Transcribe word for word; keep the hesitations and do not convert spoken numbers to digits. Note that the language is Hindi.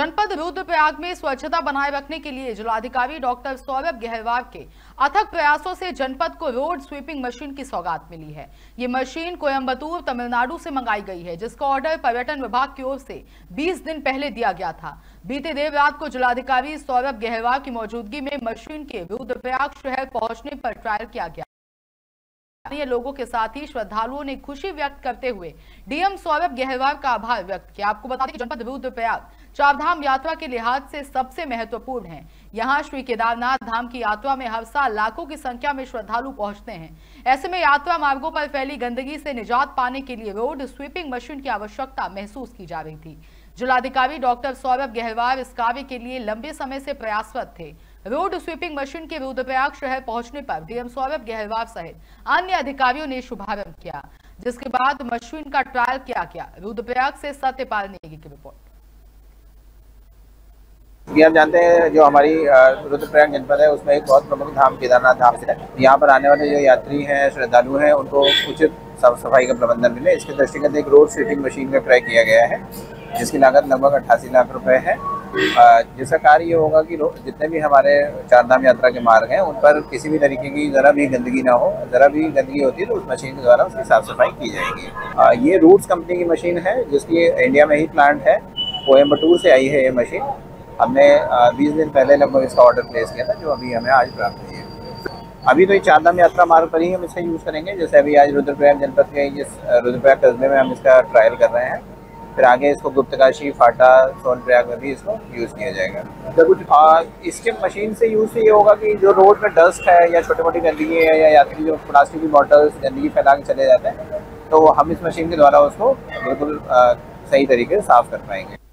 जनपद रुद्रप्रयाग में स्वच्छता बनाए रखने के लिए जिलाधिकारी डॉक्टर सौरभ गहलवार के अथक प्रयासों से जनपद को रोड स्वीपिंग मशीन की सौगात मिली है। ये मशीन कोयंबटूर तमिलनाडु से मंगाई गई है, जिसका ऑर्डर पर्यटन विभाग की ओर से बीस दिन पहले दिया गया था। बीते देर रात को जिलाधिकारी सौरभ गहलवार की मौजूदगी में मशीन के रुद्रप्रयाग शहर पहुंचने पर ट्रायल किया गया। लोगों के साथ ही श्रद्धालुओं ने खुशी व्यक्त करते हुए डीएम सौरभ गहलवार का आभार व्यक्त किया। आपको बता दें कि जनपद रुद्रप्रयाग चारधाम यात्रा के लिहाज से सबसे महत्वपूर्ण है। यहां श्री केदारनाथ धाम की यात्रा में हर साल लाखों की संख्या में श्रद्धालु पहुंचते हैं। ऐसे में यात्रा मार्गों पर फैली गंदगी से निजात पाने के लिए रोड स्वीपिंग मशीन की आवश्यकता महसूस की जा रही थी। जिलाधिकारी डॉक्टर सौरभ गहलवार इस कार्य के लिए लंबे समय से प्रयासरत थे। रोड स्वीपिंग मशीन के रुद्रप्रयाग शहर पहुंचने पर डीएम सौरभ गहलवार सहित अन्य अधिकारियों ने शुभारंभ किया, जिसके बाद मशीन का ट्रायल किया गया। रुद्रप्रयाग से सत्यपाल नेगी की रिपोर्ट। आप जानते हैं जो हमारी रुद्रप्रयाग जनपद है उसमें एक बहुत प्रमुख धाम केदारनाथ धाम है। यहाँ पर आने वाले जो यात्री हैं, श्रद्धालु हैं, उनको उचित साफ सफाई का प्रबंधन मिले, इसके दृष्टिगत एक रोड स्वीपिंग मशीन का क्रय किया गया है, जिसकी लागत लगभग अट्ठासी लाख रुपए है। जिसका कार्य ये होगा कि जितने भी हमारे चारधाम यात्रा के मार्ग हैं उन पर किसी भी तरीके की ज़रा भी गंदगी ना हो। ज़रा भी गंदगी होती है तो उस मशीन के द्वारा उसकी साफ सफाई की जाएगी। ये रूट्स कंपनी की मशीन है, जिसकी इंडिया में ही प्लांट है। कोयंबटूर से आई है ये मशीन। हमने बीस दिन पहले लगभग इसका ऑर्डर प्लेस किया था, जो अभी हमें आज प्राप्त हुई है। अभी तो ये चारधाम यात्रा मार्ग पर ही हम इसका यूज़ करेंगे। जैसे अभी आज रुद्रप्रयाग जनपद के जिस रुद्रप्रयाग कस्बे में हम इसका ट्रायल कर रहे हैं, फिर आगे इसको गुप्तकाशी, फाटा, सोनप्रयाग में भी इसको यूज़ किया जाएगा। और इसके मशीन से यूज़ ये होगा कि जो रोड में डस्ट है या छोटी मोटी गंदगी है या यात्री जो प्लास्टिक की बॉटल्स गंदगी फैला के चले जाते हैं, तो हम इस मशीन के द्वारा उसको बिल्कुल सही तरीके से साफ कर पाएंगे।